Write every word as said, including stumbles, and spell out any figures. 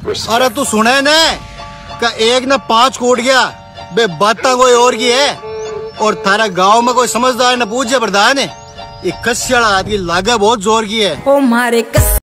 अरे तू सुने ने का एक ने पांच कूट गया बे बात कोई और की है। और थारा गांव में कोई समझदार न पूछे प्रधान है ये कस्याड़ा आदमी लागे बहुत जोर की है। ओ मारे कस